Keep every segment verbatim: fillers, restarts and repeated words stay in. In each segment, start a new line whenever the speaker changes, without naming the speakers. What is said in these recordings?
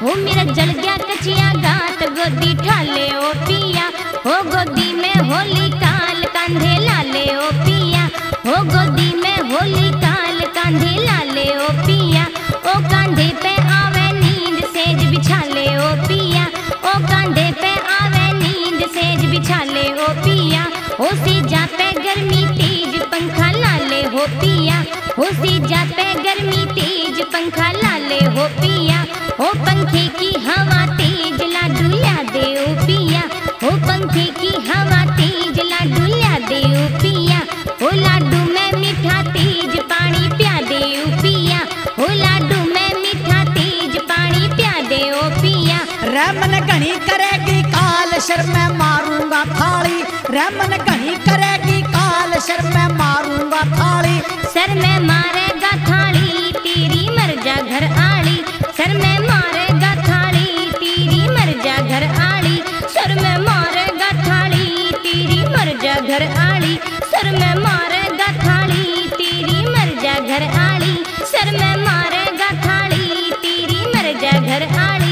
हो मेरा जल गया कचिया गात गोदी ठाले ओ पिया हो गोदी में होली काल कांधे लाले ओ पिया हो गोदी में होली काल कांधे लाले ओ पिया ओ कांधे पे आवे नींद सेज बिछाले ओ पिया ओ कांधे पे आवे नींद सेज बिछाले ओ पिया हो सी जा पे गर्मी तेज पंखा लाले हो पिया हो सी जा पे गर्मी तेज पंखा लाले हो पिया हो पंखे की हवा तेज लाडू ला दे ओ पिया हो पंखे की हवा तेज लाडू ला दे ओ पिया हो लाडू में मीठा तेज पानी पिया दे ओ पिया हो लाडू में मीठा तेज पानी पिया दे ओ पिया।
रमन घनी करेगी काल शर में मारूंगा थाली रमन घनी करेगी काल शर में मारूंगा थाली
सर में मारेगा थाली तेरी मर जा घर आड़ी सर में मारेगा थाली तेरी मर जा घर आड़ी सर में मारेगा थाली तेरी मर जा घर आड़ी सर में मारेगा थाली तेरी मर जा घर आड़ी सर में मारेगा थाली तेरी मर जा घर आड़ी।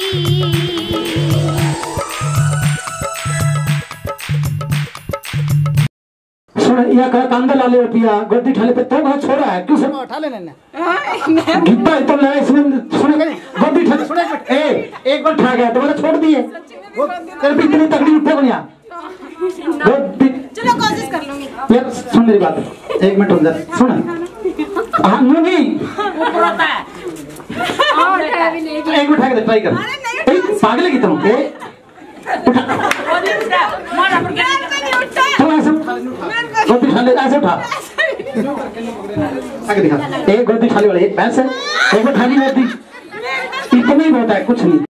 या कांदा ला ले पिया गोदी ठाले पे तो बहुत छोड़ा है क्यों सब
उठा लेने ने
गिद्दा तो ले इसमें सुने गोदी ठाले सुने ए एक बार ठा गया तुम्हारा छोड़ दिए वो तेरे भी इतनी तकलीफ उठे को यहाँ गोदी
चलो कोशिश कर लूंगी
यार सुन मेरी बात एक मिनट रुक जा सुन हाँ नहीं
ऊपर होता है और भी नहीं
एक मिनट ठा के ट्राई कर पागल है कि तुम ए गोदी ठाले ऐसे उठा आगे दिखा एक गोदी ठाले वाले एक पैसे एक थाली गोदी इतना ही बहुत है कुछ नहीं।